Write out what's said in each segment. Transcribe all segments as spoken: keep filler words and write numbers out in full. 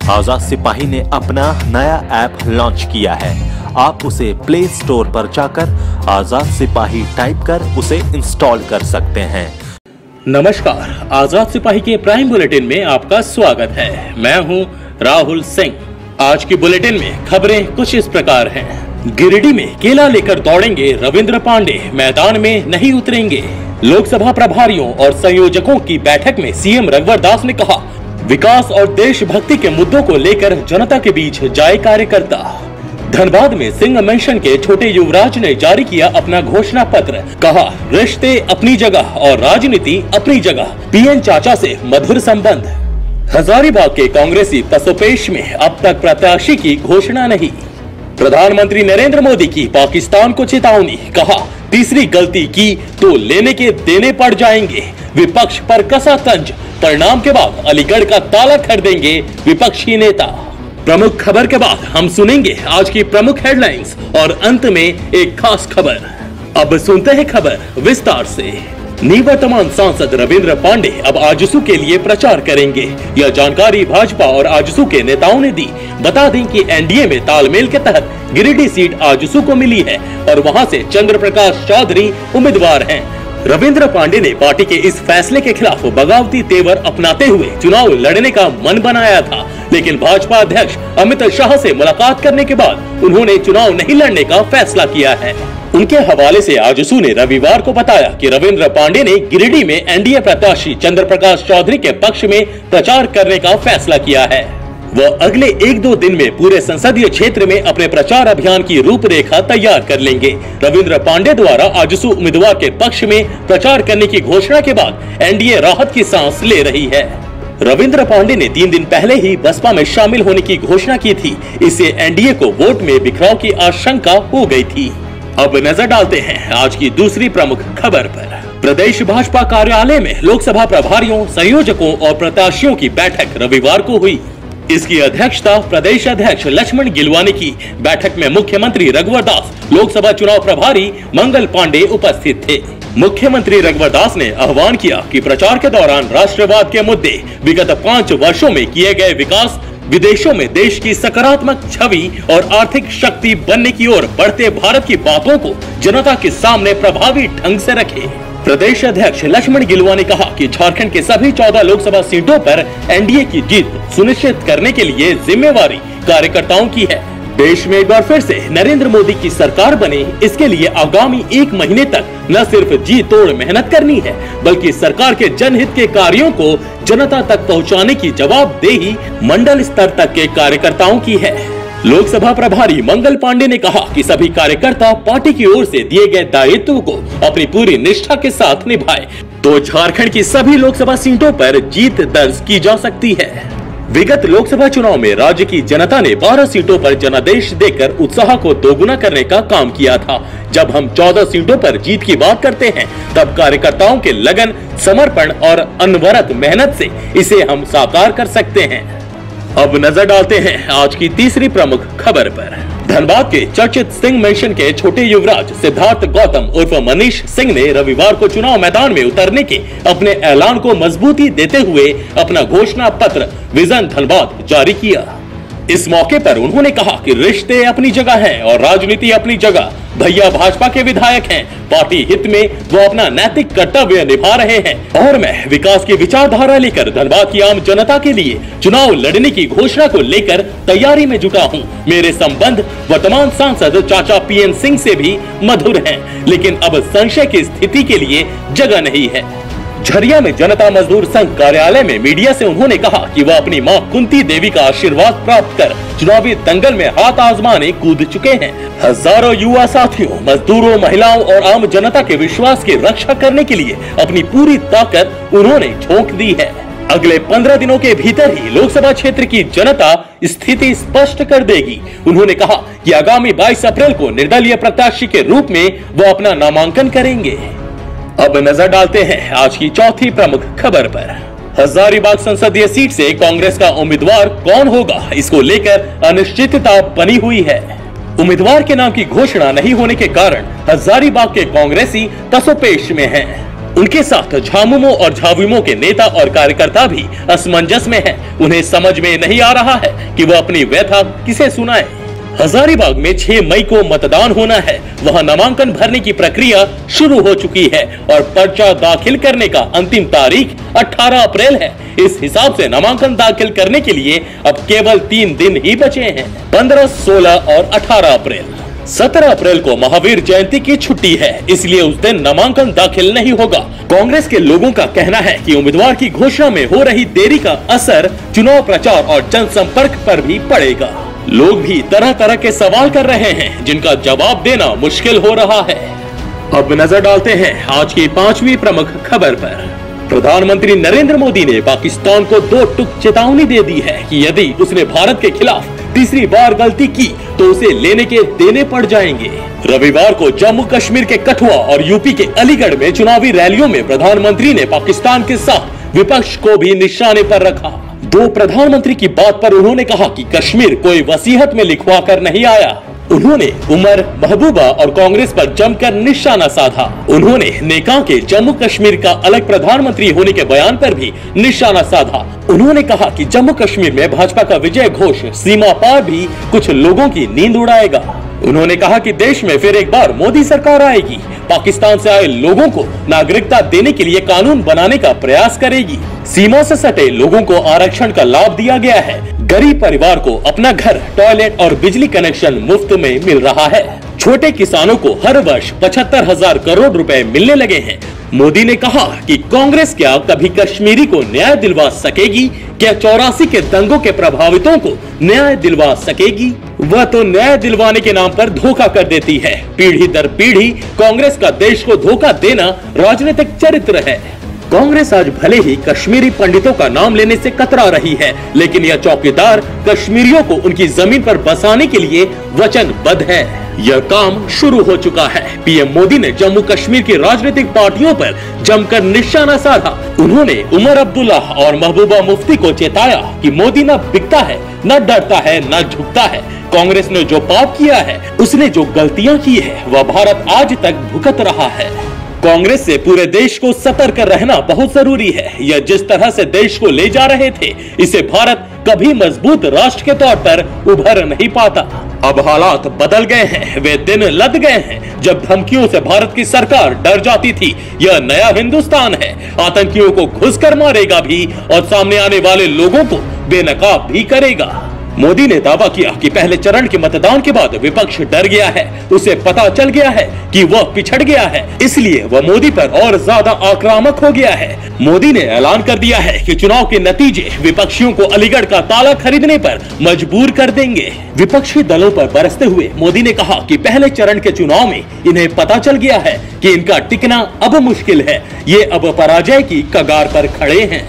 आजाद सिपाही ने अपना नया ऐप लॉन्च किया है। आप उसे प्ले स्टोर पर जाकर आजाद सिपाही टाइप कर उसे इंस्टॉल कर सकते हैं। नमस्कार, आजाद सिपाही के प्राइम बुलेटिन में आपका स्वागत है। मैं हूं राहुल सिंह। आज की बुलेटिन में खबरें कुछ इस प्रकार हैं। गिरिडीह में केला लेकर दौड़ेंगे रविंद्र पांडे, मैदान में नहीं उतरेंगे। लोकसभा प्रभारियों और संयोजकों की बैठक में सीएम रघुवर दास ने कहा, विकास और देशभक्ति के मुद्दों को लेकर जनता के बीच जाए कार्यकर्ता। धनबाद में सिंह मेंशन के छोटे युवराज ने जारी किया अपना घोषणा पत्र। कहा, रिश्ते अपनी जगह और राजनीति अपनी जगह, पीएन चाचा से मधुर संबंध। हजारीबाग के कांग्रेसी पसोपेश में अब तक प्रत्याशी की घोषणा नहीं। प्रधानमंत्री नरेंद्र मोदी की पाकिस्तान को चेतावनी। कहा, तीसरी गलती की तो लेने के देने पड़ जाएंगे। विपक्ष पर कसा तंज, परिणाम के बाद अलीगढ़ का ताला खरीदेंगे विपक्षी नेता। प्रमुख खबर के बाद हम सुनेंगे आज की प्रमुख हेडलाइंस और अंत में एक खास खबर। अब सुनते हैं खबर विस्तार से। निवर्तमान सांसद रविंद्र पांडे अब आजसू के लिए प्रचार करेंगे। यह जानकारी भाजपा और आजसू के नेताओं ने दी। बता दें कि एनडीए में तालमेल के तहत गिरिडीह सीट आजसू को मिली है और वहां से चंद्र प्रकाश चौधरी उम्मीदवार हैं। रविंद्र पांडे ने पार्टी के इस फैसले के खिलाफ बगावती तेवर अपनाते हुए चुनाव लड़ने का मन बनाया था, लेकिन भाजपा अध्यक्ष अमित शाह से मुलाकात करने के बाद उन्होंने चुनाव नहीं लड़ने का फैसला किया है। उनके हवाले से आजसू ने रविवार को बताया कि रविंद्र पांडे ने गिरिडीह में एनडीए प्रत्याशी चंद्र प्रकाश चौधरी के पक्ष में प्रचार करने का फैसला किया है। वह अगले एक दो दिन में पूरे संसदीय क्षेत्र में अपने प्रचार अभियान की रूपरेखा तैयार कर लेंगे। रविंद्र पांडे द्वारा आजसू उम्मीदवार के पक्ष में प्रचार करने की घोषणा के बाद एनडीए राहत की सांस ले रही है। रविंद्र पांडे ने तीन दिन पहले ही बसपा में शामिल होने की घोषणा की थी। इससे एनडीए को वोट में बिखराव की आशंका हो गई थी। अब नजर डालते हैं आज की दूसरी प्रमुख खबर पर। प्रदेश भाजपा कार्यालय में लोकसभा प्रभारियों, संयोजकों और प्रत्याशियों की बैठक रविवार को हुई। इसकी अध्यक्षता प्रदेश अध्यक्ष लक्ष्मण गिलवानी की। बैठक में मुख्यमंत्री रघुवर दास, लोकसभा चुनाव प्रभारी मंगल पांडे उपस्थित थे। मुख्यमंत्री रघुवर दास ने आह्वान किया कि प्रचार के दौरान राष्ट्रवाद के मुद्दे, विगत पाँच वर्षों में किए गए विकास, विदेशों में देश की सकारात्मक छवि और आर्थिक शक्ति बनने की ओर बढ़ते भारत की बातों को जनता के सामने प्रभावी ढंग से रखे। प्रदेश अध्यक्ष लक्ष्मण गिलवानी ने कहा कि झारखंड के सभी चौदह लोकसभा सीटों पर एनडीए की जीत सुनिश्चित करने के लिए जिम्मेवारी कार्यकर्ताओं की है। देश में एक बार फिर से नरेंद्र मोदी की सरकार बने, इसके लिए आगामी एक महीने तक न सिर्फ जी तोड़ मेहनत करनी है, बल्कि सरकार के जनहित के कार्यों को जनता तक पहुंचाने की जवाबदेही मंडल स्तर तक के कार्यकर्ताओं की है। लोकसभा प्रभारी मंगल पांडे ने कहा कि सभी कार्यकर्ता पार्टी की ओर से दिए गए दायित्व को अपनी पूरी निष्ठा के साथ निभाए तो झारखंड की सभी लोकसभा सीटों पर जीत दर्ज की जा सकती है। विगत लोकसभा चुनाव में राज्य की जनता ने बारह सीटों पर जनादेश देकर उत्साह को दोगुना करने का काम किया था। जब हम चौदह सीटों पर जीत की बात करते हैं, तब कार्यकर्ताओं के लगन, समर्पण और अनवरत मेहनत से इसे हम साकार कर सकते हैं। अब नजर डालते हैं आज की तीसरी प्रमुख खबर पर। धनबाद के चर्चित सिंह मेंशन के छोटे युवराज सिद्धार्थ गौतम उर्फ मनीष सिंह ने रविवार को चुनाव मैदान में उतरने के अपने ऐलान को मजबूती देते हुए अपना घोषणा पत्र विजन धनबाद जारी किया। इस मौके पर उन्होंने कहा कि रिश्ते अपनी जगह हैं और राजनीति अपनी जगह। भैया भाजपा के विधायक हैं, पार्टी हित में वो अपना नैतिक कर्तव्य निभा रहे हैं और मैं विकास की विचारधारा लेकर धनबाद की आम जनता के लिए चुनाव लड़ने की घोषणा को लेकर तैयारी में जुटा हूं। मेरे संबंध वर्तमान सांसद चाचा पीएन सिंह से भी मधुर हैं, लेकिन अब संशय की स्थिति के लिए जगह नहीं है। झरिया में जनता मजदूर संघ कार्यालय में मीडिया से उन्होंने कहा कि वह अपनी मां कुंती देवी का आशीर्वाद प्राप्त कर चुनावी दंगल में हाथ आजमाने कूद चुके हैं। हजारों युवा साथियों, मजदूरों, महिलाओं और आम जनता के विश्वास की रक्षा करने के लिए अपनी पूरी ताकत उन्होंने झोंक दी है। अगले पंद्रह दिनों के भीतर ही लोकसभा क्षेत्र की जनता स्थिति स्पष्ट कर देगी। उन्होंने कहा कि आगामी बाईस अप्रैल को निर्दलीय प्रत्याशी के रूप में वो अपना नामांकन करेंगे। अब नजर डालते हैं आज की चौथी प्रमुख खबर पर। हजारीबाग संसदीय सीट से कांग्रेस का उम्मीदवार कौन होगा, इसको लेकर अनिश्चितता बनी हुई है। उम्मीदवार के नाम की घोषणा नहीं होने के कारण हजारीबाग के कांग्रेसी तसोपेश में हैं। उनके साथ झामुमो और झाविमो के नेता और कार्यकर्ता भी असमंजस में हैं। उन्हें समझ में नहीं आ रहा है कि वह अपनी व्यथा किसे सुनाए। हजारीबाग में छह मई को मतदान होना है। वहां नामांकन भरने की प्रक्रिया शुरू हो चुकी है और पर्चा दाखिल करने का अंतिम तारीख अठारह अप्रैल है। इस हिसाब से नामांकन दाखिल करने के लिए अब केवल तीन दिन ही बचे हैं, पंद्रह, सोलह और अठारह अप्रैल। सत्रह अप्रैल को महावीर जयंती की छुट्टी है, इसलिए उस दिन नामांकन दाखिल नहीं होगा। कांग्रेस के लोगों का कहना है कि उम्मीदवार की घोषणा में हो रही देरी का असर चुनाव प्रचार और जनसंपर्क पर भी पड़ेगा। लोग भी तरह तरह के सवाल कर रहे हैं, जिनका जवाब देना मुश्किल हो रहा है। अब नजर डालते हैं आज की पांचवी प्रमुख खबर पर। प्रधानमंत्री नरेंद्र मोदी ने पाकिस्तान को दो टूक चेतावनी दे दी है कि यदि उसने भारत के खिलाफ तीसरी बार गलती की तो उसे लेने के देने पड़ जाएंगे। रविवार को जम्मू कश्मीर के कठुआ और यूपी के अलीगढ़ में चुनावी रैलियों में प्रधानमंत्री ने पाकिस्तान के साथ विपक्ष को भी निशाने पर रखा। दो प्रधानमंत्री की बात पर उन्होंने कहा कि कश्मीर कोई वसीयत में लिखवा कर नहीं आया। उन्होंने उमर, महबूबा और कांग्रेस पर जमकर निशाना साधा। उन्होंने नेका के जम्मू कश्मीर का अलग प्रधानमंत्री होने के बयान पर भी निशाना साधा। उन्होंने कहा कि जम्मू कश्मीर में भाजपा का विजय घोष सीमा पार भी कुछ लोगों की नींद उड़ाएगा। उन्होंने कहा कि देश में फिर एक बार मोदी सरकार आएगी, पाकिस्तान से आए लोगों को नागरिकता देने के लिए कानून बनाने का प्रयास करेगी। सीमा से सटे लोगों को आरक्षण का लाभ दिया गया है। गरीब परिवार को अपना घर, टॉयलेट और बिजली कनेक्शन मुफ्त में मिल रहा है। छोटे किसानों को हर वर्ष पचहत्तर हजार करोड़ रुपए मिलने लगे हैं। मोदी ने कहा कि कांग्रेस क्या कभी कश्मीरी को न्याय दिलवा सकेगी? क्या चौरासी के दंगों के प्रभावितों को न्याय दिलवा सकेगी? वह तो न्याय दिलवाने के नाम पर धोखा कर देती है। पीढ़ी दर पीढ़ी कांग्रेस का देश को धोखा देना राजनीतिक चरित्र है। कांग्रेस आज भले ही कश्मीरी पंडितों का नाम लेने से कतरा रही है, लेकिन यह चौकीदार कश्मीरियों को उनकी जमीन पर बसाने के लिए वचनबद्ध है। यह काम शुरू हो चुका है। पीएम मोदी ने जम्मू कश्मीर की राजनीतिक पार्टियों पर जमकर निशाना साधा। उन्होंने उमर अब्दुल्ला और महबूबा मुफ्ती को चेताया कि मोदी न बिकता है, न डरता है, न झुकता है। कांग्रेस ने जो पाप किया है, उसने जो गलतियां की है, वह भारत आज तक भुगत रहा है। कांग्रेस से पूरे देश को सतर्क रहना बहुत जरूरी है। यह जिस तरह से देश को ले जा रहे थे, इसे भारत कभी मजबूत राष्ट्र के तौर पर उभर नहीं पाता। अब हालात बदल गए हैं। वे दिन लद गए हैं जब धमकियों से भारत की सरकार डर जाती थी। यह नया हिंदुस्तान है। आतंकियों को घुस कर मारेगा भी और सामने आने वाले लोगों को बेनकाब भी करेगा। मोदी ने दावा किया कि पहले चरण के मतदान के बाद विपक्ष डर गया है। उसे पता चल गया है कि वह पिछड़ गया है, इसलिए वह मोदी पर और ज्यादा आक्रामक हो गया है। मोदी ने ऐलान कर दिया है कि चुनाव के नतीजे विपक्षियों को अलीगढ़ का ताला खरीदने पर मजबूर कर देंगे। विपक्षी दलों पर बरसते हुए मोदी ने कहा कि पहले चरण के चुनाव में इन्हें पता चल गया है कि इनका टिकना अब मुश्किल है। ये अब पराजय की कगार पर खड़े हैं।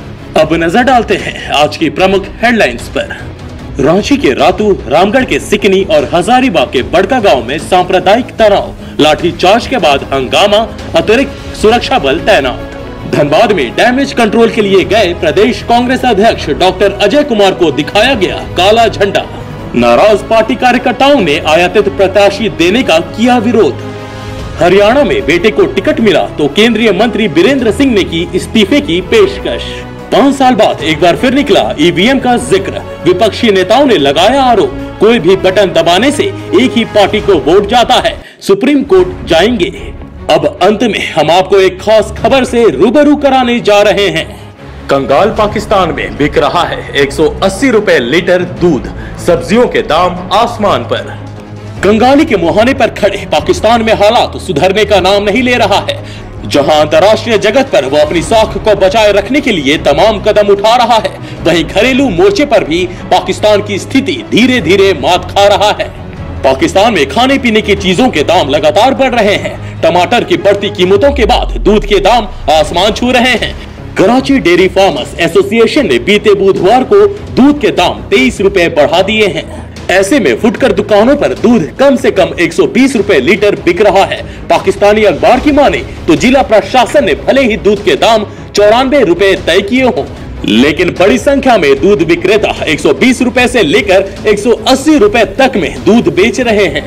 अब नजर डालते हैं आज की प्रमुख हेडलाइंस पर। रांची के रातू, रामगढ़ के सिकनी और हजारीबाग के बड़का गांव में सांप्रदायिक तनाव, लाठीचार्ज के बाद हंगामा, अतिरिक्त सुरक्षा बल तैनात। धनबाद में डैमेज कंट्रोल के लिए गए प्रदेश कांग्रेस अध्यक्ष डॉक्टर अजय कुमार को दिखाया गया काला झंडा। नाराज पार्टी कार्यकर्ताओं ने आयातित प्रत्याशी देने का किया विरोध। हरियाणा में बेटे को टिकट मिला तो केंद्रीय मंत्री बीरेंद्र सिंह ने की इस्तीफे की पेशकश। पाँच साल बाद एक बार फिर निकला ईवीएम का जिक्र। विपक्षी नेताओं ने लगाया आरोप, कोई भी बटन दबाने से एक ही पार्टी को वोट जाता है, सुप्रीम कोर्ट जाएंगे। अब अंत में हम आपको एक खास खबर से रूबरू कराने जा रहे हैं। कंगाल पाकिस्तान में बिक रहा है एक सौ अस्सी रुपए लीटर दूध। सब्जियों के दाम आसमान पर। कंगाली के मुहाने पर खड़े पाकिस्तान में हालात सुधरने का नाम नहीं ले रहा है। जहां अंतर्राष्ट्रीय जगत पर वो अपनी साख को बचाए रखने के लिए तमाम कदम उठा रहा है, वहीं घरेलू मोर्चे पर भी पाकिस्तान की स्थिति धीरे धीरे मात खा रहा है। पाकिस्तान में खाने पीने की चीजों के दाम लगातार बढ़ रहे हैं। टमाटर की बढ़ती कीमतों के बाद दूध के दाम आसमान छू रहे हैं। कराची डेयरी फार्मर्स एसोसिएशन ने बीते बुधवार को दूध के दाम तेईस रुपए बढ़ा दिए हैं। ऐसे में फुटकर दुकानों पर दूध कम से कम एक सौ बीस रुपए लीटर बिक रहा है। पाकिस्तानी अखबार की माने तो जिला प्रशासन ने भले ही दूध के दाम चौरानवे रुपए तय किए हों, लेकिन बड़ी संख्या में दूध विक्रेता एक सौ बीस रुपए से लेकर एक सौ अस्सी रुपए तक में दूध बेच रहे हैं।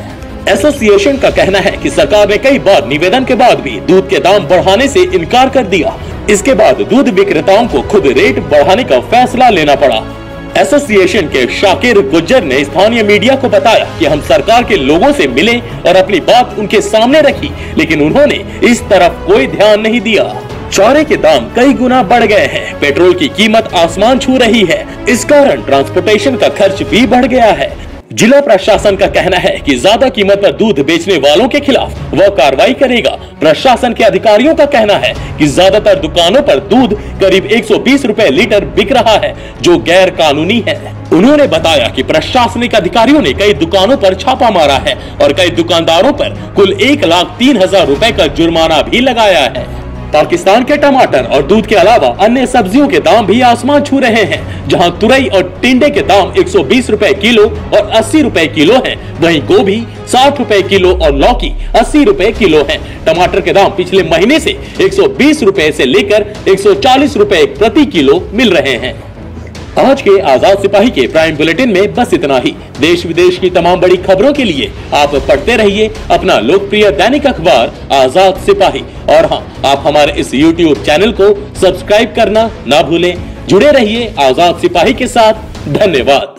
एसोसिएशन का कहना है कि सरकार ने कई बार निवेदन के बाद भी दूध के दाम बढ़ाने से इनकार कर दिया। इसके बाद दूध विक्रेताओं को खुद रेट बढ़ाने का फैसला लेना पड़ा। एसोसिएशन के शाकिर गुज्जर ने स्थानीय मीडिया को बताया कि हम सरकार के लोगों से मिले और अपनी बात उनके सामने रखी, लेकिन उन्होंने इस तरफ कोई ध्यान नहीं दिया। चारे के दाम कई गुना बढ़ गए हैं, पेट्रोल की कीमत आसमान छू रही है, इस कारण ट्रांसपोर्टेशन का खर्च भी बढ़ गया है। जिला प्रशासन का कहना है कि ज्यादा कीमत पर दूध बेचने वालों के खिलाफ वह कार्रवाई करेगा। प्रशासन के अधिकारियों का कहना है कि ज्यादातर दुकानों पर दूध करीब एक सौ बीस रुपए लीटर बिक रहा है, जो गैर कानूनी है। उन्होंने बताया कि प्रशासनिक अधिकारियों ने कई दुकानों पर छापा मारा है और कई दुकानदारों पर कुल एक लाख तीन हजार रुपए का जुर्माना भी लगाया है। पाकिस्तान के टमाटर और दूध के अलावा अन्य सब्जियों के दाम भी आसमान छू रहे हैं। जहां तुरई और टिंडे के दाम एक सौ बीस रुपए किलो और अस्सी रुपए किलो हैं, वहीं गोभी साठ रुपए किलो और लौकी अस्सी रुपए किलो हैं। टमाटर के दाम पिछले महीने से एक सौ बीस रुपए से लेकर एक सौ चालीस रुपए प्रति किलो मिल रहे हैं। आज के आजाद सिपाही के प्राइम बुलेटिन में बस इतना ही। देश विदेश की तमाम बड़ी खबरों के लिए आप पढ़ते रहिए अपना लोकप्रिय दैनिक अखबार आजाद सिपाही। और हाँ, आप हमारे इस यूट्यूब चैनल को सब्सक्राइब करना ना भूलें। जुड़े रहिए आजाद सिपाही के साथ। धन्यवाद।